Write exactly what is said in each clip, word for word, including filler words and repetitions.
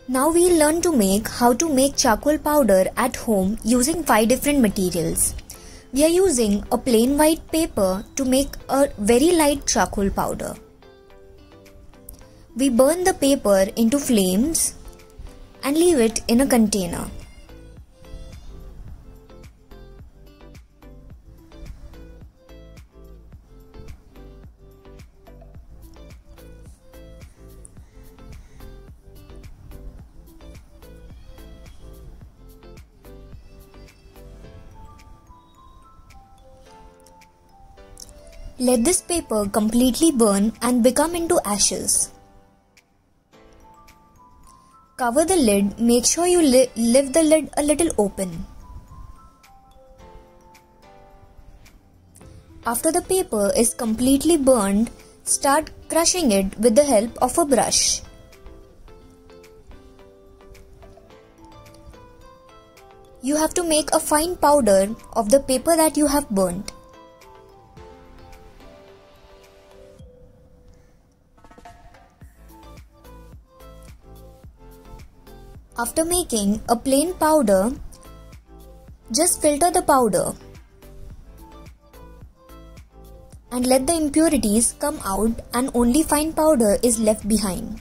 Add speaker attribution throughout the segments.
Speaker 1: Now we'll learn to make how to make charcoal powder at home using five different materials. We are using a plain white paper to make a very light charcoal powder. We burn the paper into flames and leave it in a container. Let this paper completely burn and become into ashes. Cover the lid. Make sure you li- leave the lid a little open. After the paper is completely burned, start crushing it with the help of a brush. You have to make a fine powder of the paper that you have burnt. After making a plain powder, just filter the powder and let the impurities come out and only fine powder is left behind.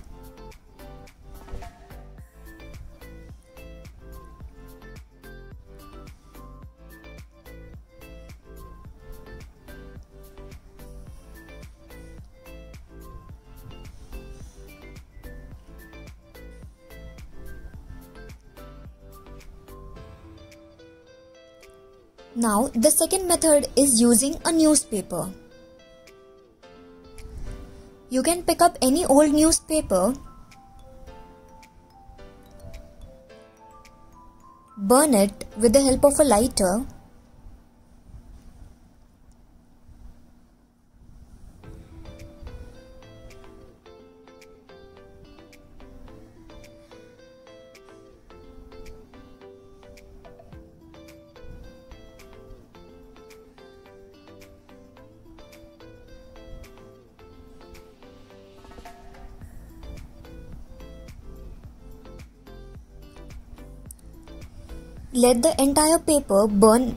Speaker 1: Now, the second method is using a newspaper. You can pick up any old newspaper, burn it with the help of a lighter, let the entire paper burn.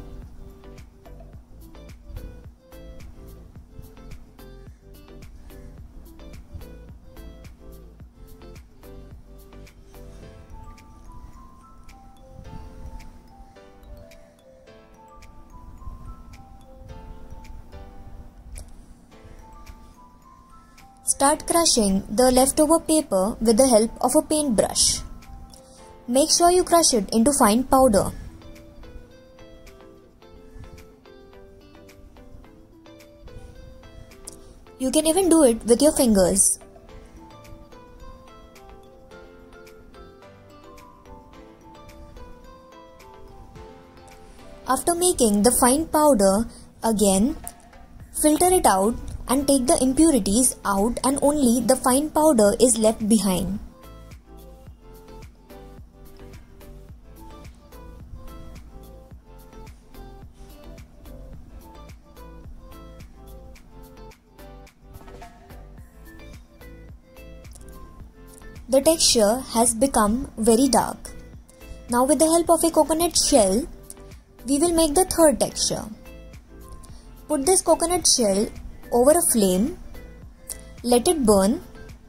Speaker 1: Start crushing the leftover paper with the help of a paintbrush. Make sure you crush it into fine powder. You can even do it with your fingers. After making the fine powder, again filter it out and take the impurities out and only the fine powder is left behind. The texture has become very dark. Now with the help of a coconut shell, we will make the third texture. Put this coconut shell over a flame, let it burn.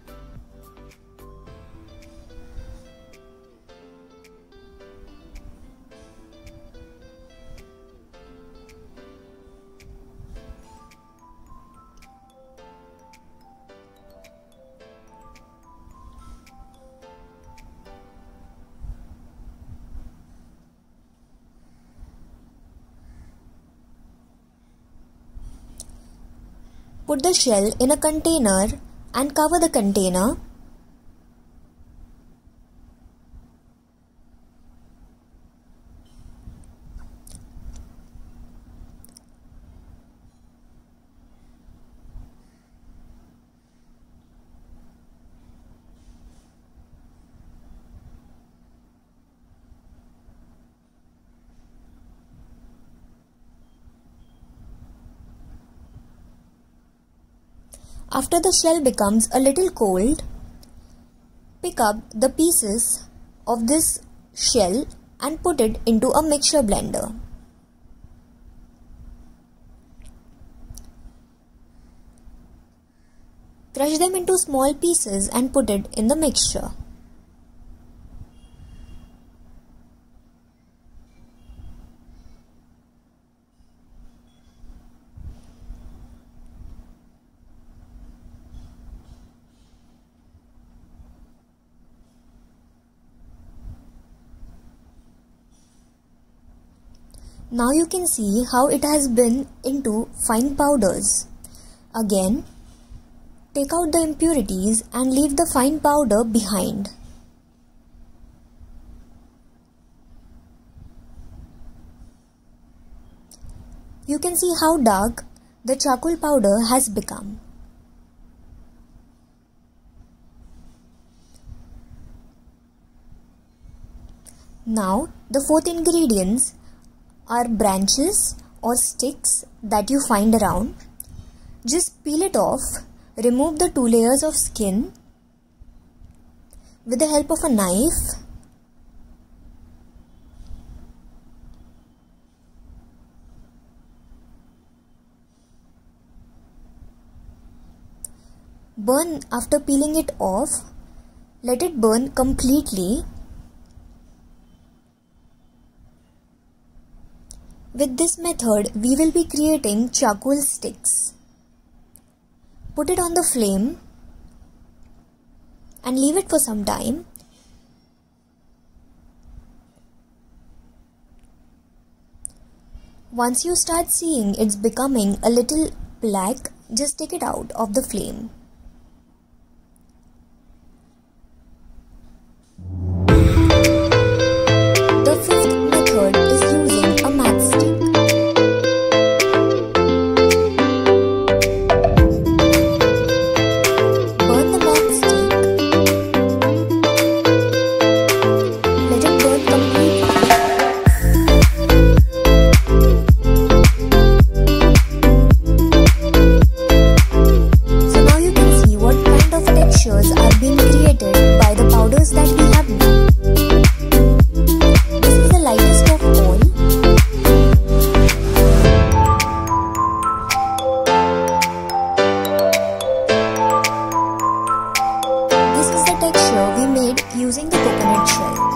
Speaker 1: Put the shell in a container and cover the container. After the shell becomes a little cold, pick up the pieces of this shell and put it into a mixture blender. Crush them into small pieces and put it in the mixture. Now you can see how it has been into fine powders. Again, take out the impurities and leave the fine powder behind. You can see how dark the charcoal powder has become. Now the fourth ingredients are branches or sticks that you find around. Just peel it off, remove the two layers of skin with the help of a knife. Burn after peeling it off. Let it burn completely. With this method, we will be creating charcoal sticks. Put it on the flame and leave it for some time. Once you start seeing it's becoming a little black, just take it out of the flame. The fifth method is using a matchstick. Burn the matchstick. Let it burn completely. So now you can see what kind of textures are being created by the powders that we have made. This is the lightest of all. This is the texture we made using the coconut shell.